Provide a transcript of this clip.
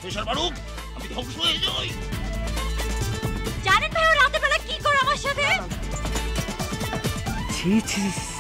Pressure বাড়ুক, আমি ধ্বংস হয়ে যাই। জানেন ভাই ও রাতে বেলা কি করে আমার সাথে? ছি ছি